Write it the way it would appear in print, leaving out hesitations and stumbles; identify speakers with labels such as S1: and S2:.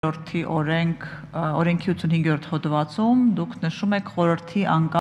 S1: օրենքի 85-րդ հոդվածում դուք նշում եք խորհրդի անկախ